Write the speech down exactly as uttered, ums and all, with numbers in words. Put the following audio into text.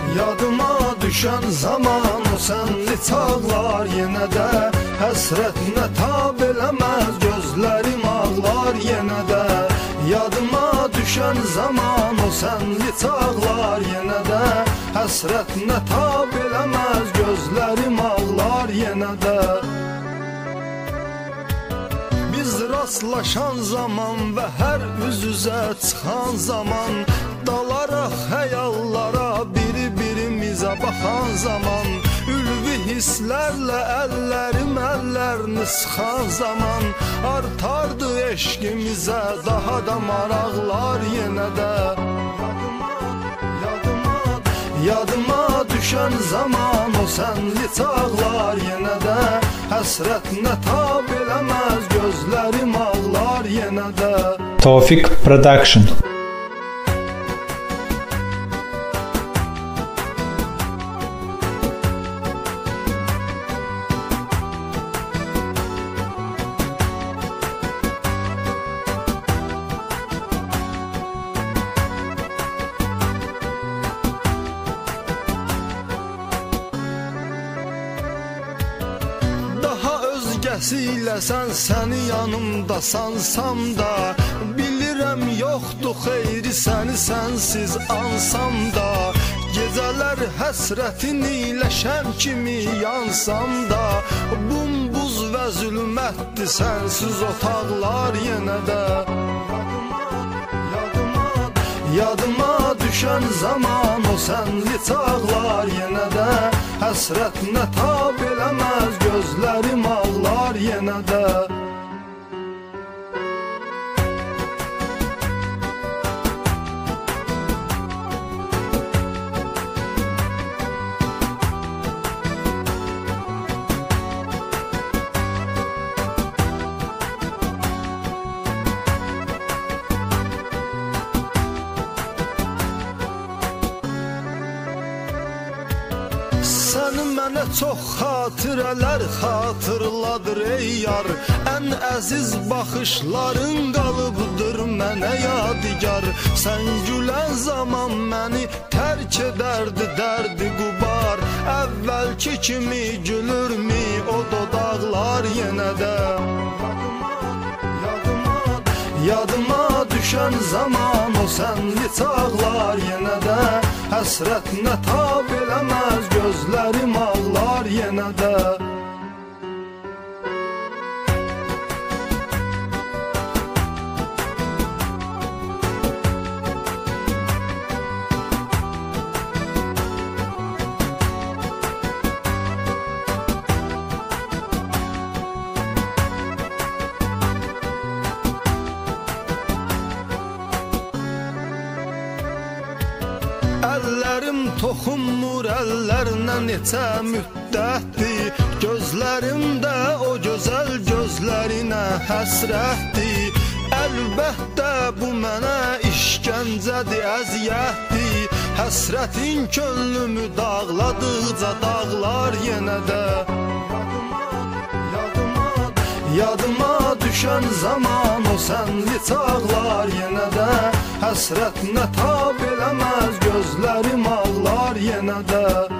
Yadıma düşən zaman o sənli çağlar yenə də həsrətinə tab eləməz gözlərim ağlar yenə də. Yadıma düşən zaman o sənli çağlar yenə də həsrətinə tab eləməz gözlərim ağlar yenə də. Biz rastlaşan zaman və hər üz-üzə çıxan zaman dalaraq xəyallara bir-birimizə baxan zaman ülvi hisslərlə əllərim əllərini sıxan zaman artardı eşqimizə daha da maraqlar yenə də. Yadıma düşən zaman o sənli çağlar yenə də həsrətinə tab eləməz gözlərim ağlar yenə də. Tawfik Production. Özgəsilə sən səni yanımda sansam da bilirəm yoxdur xeyri səni sənsiz ansam da gecələr həsrətin ilə şəm kimi yansam da bumbuz və zülmətdir sənsiz otaqlar yenə də. Yadıma düşən zaman o sənli çağlar yenə də həsrətinə tab eləməz gözlərim ağlar yenə də. Səni mənə çox xatirələr xatırladır ey yar. Ən əziz baxışların qalıbdır mənə yadigar. Sən gülən zaman məni tərk edərdi dərdi qubar. Əvvəlki kimi gülürmü o dodaqlar yenə də. Yadıma düşən zaman o sənli çağlar yenə də həsrətinə tab eləməz gözlərim ağlar yenə də. Əllərim toxunmur əllərinə neçə müddətdir. Gözlərimdə o gözəl gözlərinə həsrətdir. Əlbəttə bu mənə işgəncədir, əziyyətdir. Həsrətin könlümü dağladıqca dağlar yenə də. Yadıma düşən zaman o sənli çağlar yenə də həsrətinə tab eləməz gözlərim ağlar yenə də.